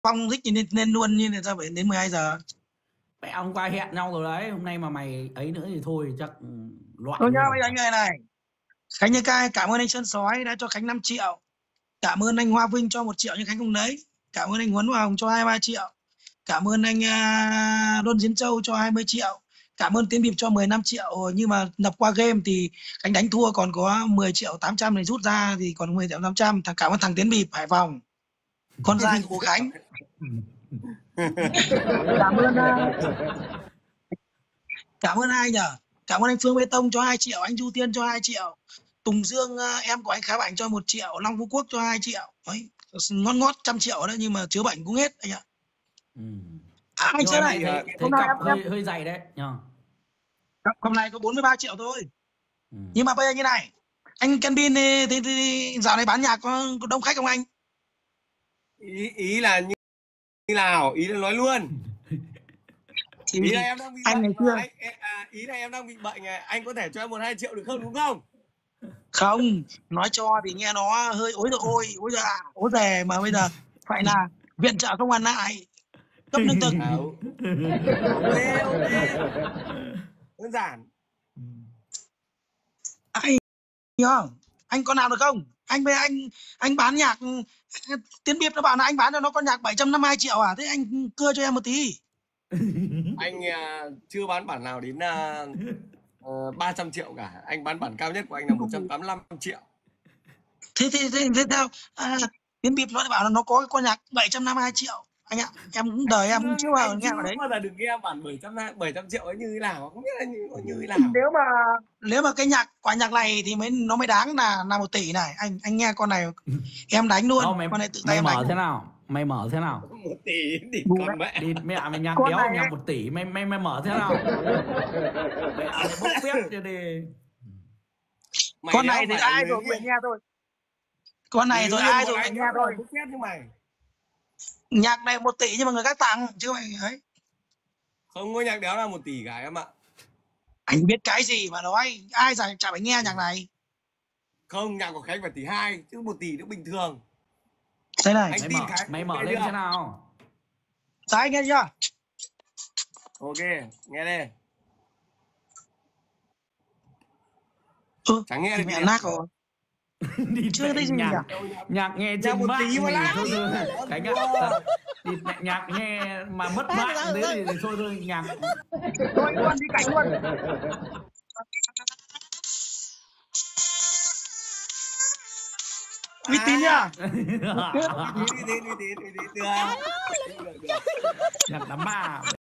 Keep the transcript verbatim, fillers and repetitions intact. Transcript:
Phong thích thì nên, nên luôn, nhưng là sao phải đến mười hai giờ? Mẹ hôm qua hẹn nhau rồi đấy, hôm nay mà mày ấy nữa thì thôi chắc loại Thôi nhá, luôn. bây giờ anh này này. Khánh Như Cai cảm ơn anh Sơn Sói đã cho Khánh năm triệu. Cảm ơn anh Hoa Vinh cho một triệu nhưng Khánh không lấy. Cảm ơn anh Huấn Hoàng cho hai mươi ba triệu. Cảm ơn anh uh, Đôn Diễn Châu cho hai mươi triệu. Cảm ơn Tiến Bịp cho mười lăm triệu. Nhưng mà nhập qua game thì Khánh đánh thua còn có mười triệu tám trăm này, rút ra thì còn mười triệu tám trăm. Thằng cảm ơn thằng Tiến Bịp Hải Phòng, con trai của Khánh. Cảm ơn uh, cảm ơn ai nhỉ? Cảm ơn anh Phương Bê Tông cho hai triệu, anh Du Tiên cho hai triệu. Tùng Dương uh, em của anh Khá Bảnh cho một triệu, Long Phú Quốc cho hai triệu. Đấy, ngót ngót trăm triệu đấy, nhưng mà chứa bệnh cũng hết anh ạ. Ừ. À, anh Sơn này, thấy, thấy hôm nay cặp em, hơi em hơi dày đấy nhờ. hôm nay có bốn mươi ba triệu thôi. Ừ. Nhưng mà bây giờ như này, anh Kenvin thì, thì, thì dạo này bán nhạc có, có đông khách không anh? Ý ý là như, như nào? Ý là nói luôn. Thì ý là em đang bị anh bệnh ngày mà xưa anh, à, ý là em đang bị bệnh này, anh có thể cho em một hai triệu được không, đúng không? không nói cho thì nghe nó hơi ối rồi ôi ối giời ối giời, mà bây giờ phải là viện trợ không hoàn lại, cấp lương thực. À, ok ok, đơn giản. Anh không, anh có nào được không? Anh với anh anh bán nhạc, Tiến Biệp nó bảo là anh bán cho nó con nhạc bảy trăm năm mươi hai triệu à? Thế anh cưa cho em một tí. Anh uh, chưa bán bản nào đến uh, uh, ba trăm triệu cả. Anh bán bản cao nhất của anh là một trăm tám mươi lăm triệu. Thế thế thế, thế sao à, Tiến Biệp nó bảo là nó có cái con nhạc bảy trăm năm mươi hai triệu. Anh ạ, em cũng đời em cũng chưa bao giờ Anh nghe chưa vào đấy. bao giờ được nghe bản bảy trăm triệu ấy như thế nào, không biết là như, như thế nào. Nếu mà nếu mà cái nhạc quả nhạc này thì mới nó mới đáng là là một tỷ này. Anh anh nghe con này em đánh luôn. Đâu, mày, con này tự tay mày em mở đánh thế luôn. nào? Mày mở thế nào? Một tỷ thì Bù còn đấy. mẹ. Đi mẹ mày nhạc Con đéo này nhạc ấy. một tỷ, mày mày mày mở thế nào? Mẹ mày bốc phét cho đi. Mày Con này thì ai rồi người phải nghe thôi. Con này rồi ai rồi phải nghe thôi. Bốc phét như mày. Nhạc này một tỷ nhưng mà người khác tặng chứ mày ấy. Không có nhạc đéo là một tỷ cả em ạ. Anh biết cái gì mà nói, ai rằng chả phải nghe nhạc này. Không, nhạc của Khánh phải tỷ hai chứ một tỷ nó bình thường. Thế này, Mày Anh mở, tin Khánh, mày mở nghe lên chưa? thế nào? đấy nghe chưa? Ok, nghe đây. Ừ, Chẳng nghe thì được mẹ gì. nát rồi. Đi Chưa thấy gì nhạc, nhỉ? nhạc nghe Nhạc trên một mạng tí mà thì lát. thôi thôi. Cái nhạc đi nhạc nghe mà mất mạng thế thì, thì thôi thôi nhạc. Thôi luôn, đi cảnh luôn. Uy tín nhá. Đi đi đi đi đi đi. Nhạc đám ma.